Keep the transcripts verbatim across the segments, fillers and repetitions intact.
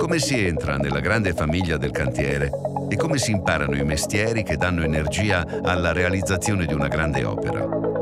Come si entra nella grande famiglia del cantiere e come si imparano i mestieri che danno energia alla realizzazione di una grande opera.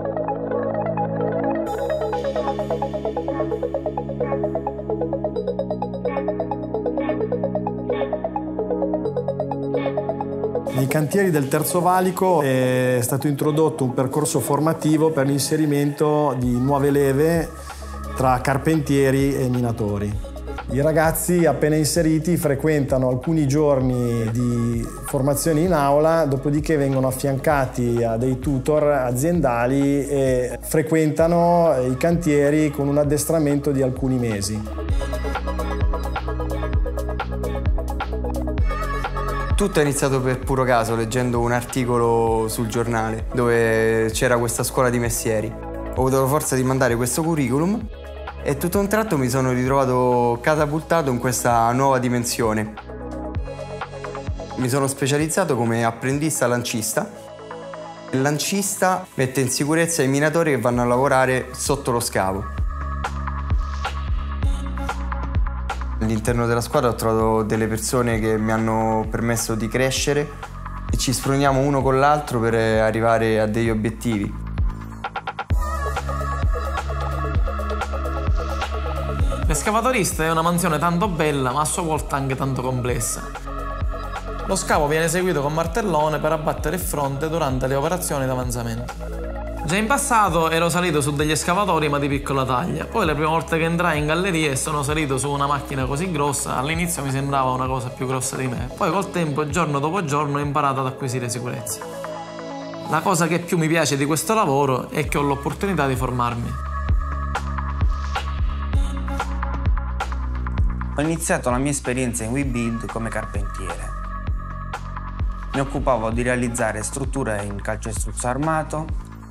Nei cantieri del Terzo Valico è stato introdotto un percorso formativo per l'inserimento di nuove leve tra carpentieri e minatori. I ragazzi appena inseriti frequentano alcuni giorni di formazione in aula, dopodiché vengono affiancati a dei tutor aziendali e frequentano i cantieri con un addestramento di alcuni mesi. Tutto è iniziato per puro caso, leggendo un articolo sul giornale dove c'era questa scuola di mestieri. Ho avuto la forza di mandare questo curriculum e tutto a un tratto mi sono ritrovato catapultato in questa nuova dimensione. Mi sono specializzato come apprendista lancista. Il lancista mette in sicurezza i minatori che vanno a lavorare sotto lo scavo. All'interno della squadra ho trovato delle persone che mi hanno permesso di crescere e ci sproniamo uno con l'altro per arrivare a degli obiettivi. L'escavatorista è una mansione tanto bella ma a sua volta anche tanto complessa. Lo scavo viene eseguito con martellone per abbattere il fronte durante le operazioni d'avanzamento. Già in passato ero salito su degli escavatori ma di piccola taglia, poi la prima volta che entrai in galleria e sono salito su una macchina così grossa, all'inizio mi sembrava una cosa più grossa di me, poi col tempo, giorno dopo giorno, ho imparato ad acquisire sicurezza. La cosa che più mi piace di questo lavoro è che ho l'opportunità di formarmi. Ho iniziato la mia esperienza in Webuild come carpentiere. Mi occupavo di realizzare strutture in calcestruzzo armato.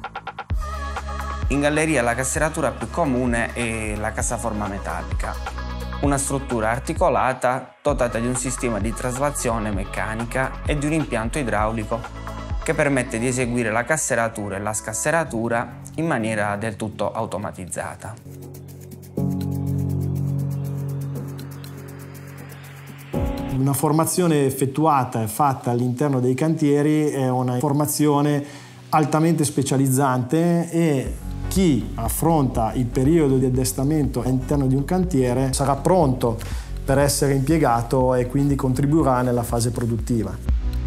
In galleria la casseratura più comune è la cassaforma metallica, una struttura articolata dotata di un sistema di traslazione meccanica e di un impianto idraulico che permette di eseguire la casseratura e la scasseratura in maniera del tutto automatizzata. Una formazione effettuata e fatta all'interno dei cantieri è una formazione altamente specializzante e chi affronta il periodo di addestramento all'interno di un cantiere sarà pronto per essere impiegato e quindi contribuirà nella fase produttiva.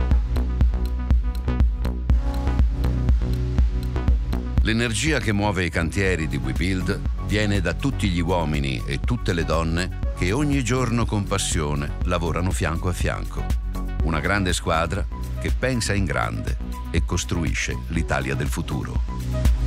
L'energia che muove i cantieri di Webuild viene da tutti gli uomini e tutte le donne che ogni giorno con passione lavorano fianco a fianco. Una grande squadra che pensa in grande e costruisce l'Italia del futuro.